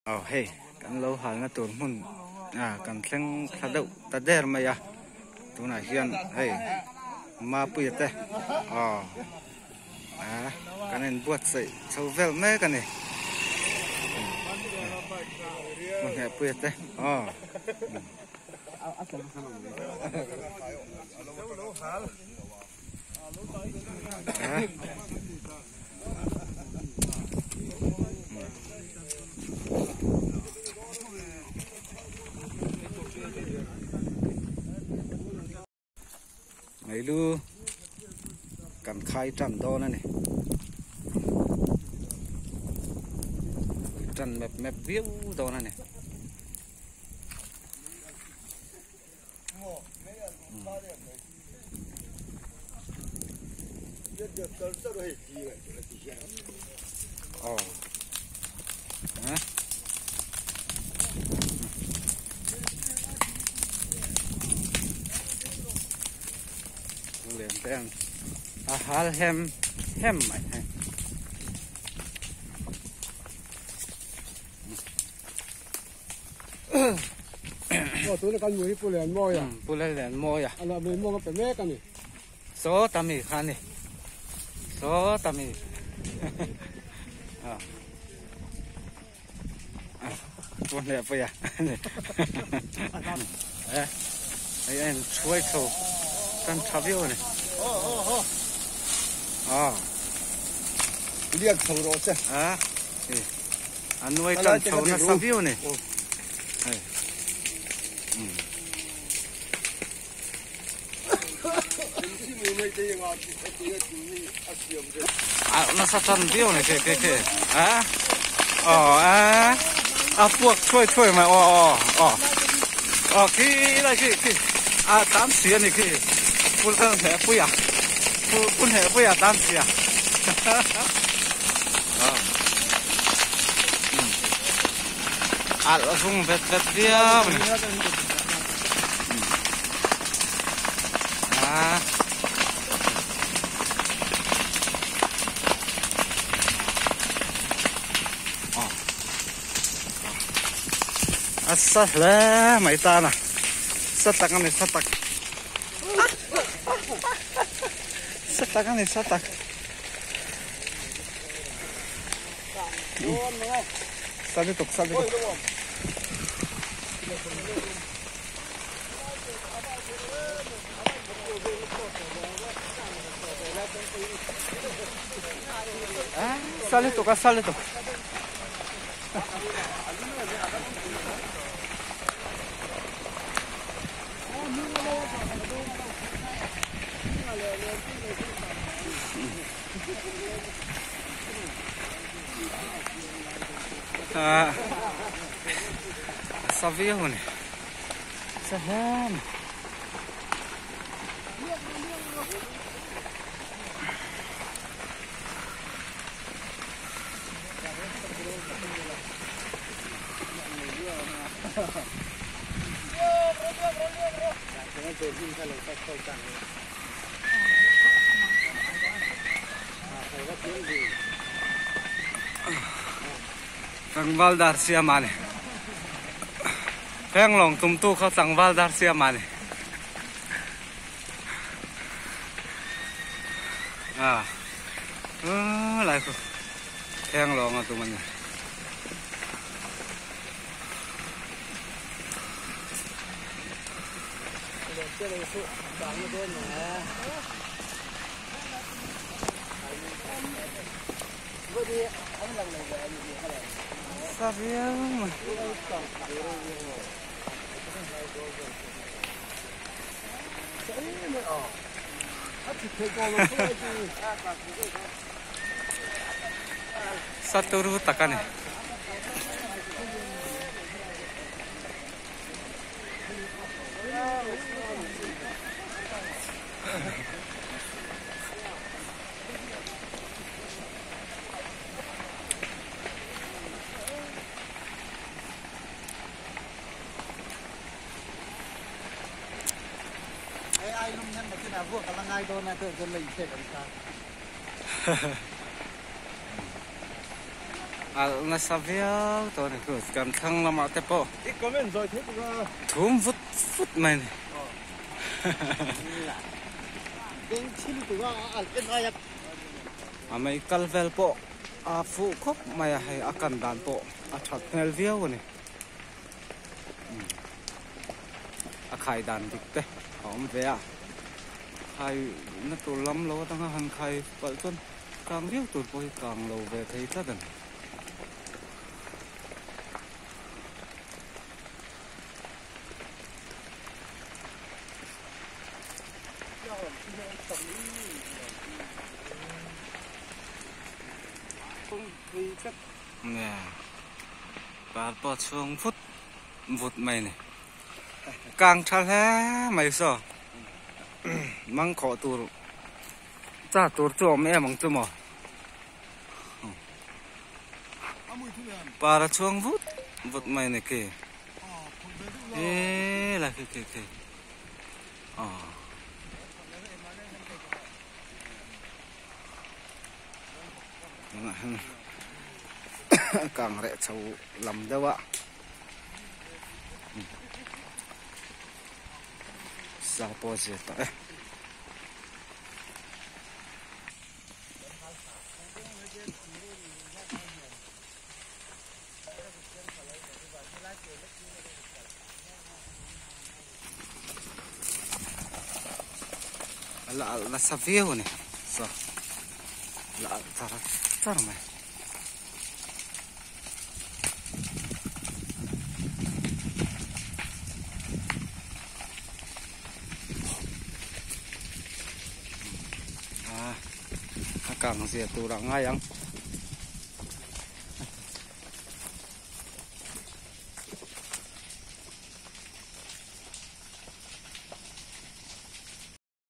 hey kan lo hal na tur mun kan thleng thadau ta der maya tuna hian hey ma puite kan en buat sei chovel me kan ni mun he puite ngày lu cần khai trần to này trần mẹp mẹp viếu to này liền tên hal hem mày tôi là con người phụ liền môi à? Phụ liền môi à? Là mình mua cái mét cái này. Số tầm mì khăn này, số tầm mì. Con đẹp vậy à? Đây anh chuối khẩu, con cháo biếu này. Liệt khẩu đó chứ? Anh nuôi con cháo nó cháo biếu này. Nó sao chân biếu này kìa buộc thôi mà cái này cái tám xía này cái phun hệ bụi à phun hệ bụi à tám xía nó phun vẹt bia sát lá mấy ta nè sát tắc cái này sát tắc cái này sát tắc sát liên tục sát liên tục sao viu này sao hen Tang Valdar siapa nih? Penglong tumtu kau Tang Valdar siapa nih? Lại kau penglong atau mana? Sabia mà satu rutakan ya. Ai lung nhân mà cái nào vua cả là ngay đó là tôi lấy thế làm sao? al na savia to ne ku kan thang lama te po ít comment rồi thế cũng thum vut vut mai ne đến chín cũng ăn cái này amai kalvel po a fu khop mai hai akan dan po a that ngel viau ne a khai dan dik te hom ve a khai na tu lam lo tang han khai pal ton kang viau tu poi kang lo ve thei ta dan nè bà bỏ xuống phút vụt mày này càng thà thế mày sao mang khó tụt cha tụt cho mẹ mang cho mà bà xuống vụt vụt mày này kì ê là kì càng rẻ sâu lầm đâu ạ sao bao giờ tại là savio này sao là thar mày càng dễ tu ra ngay ăn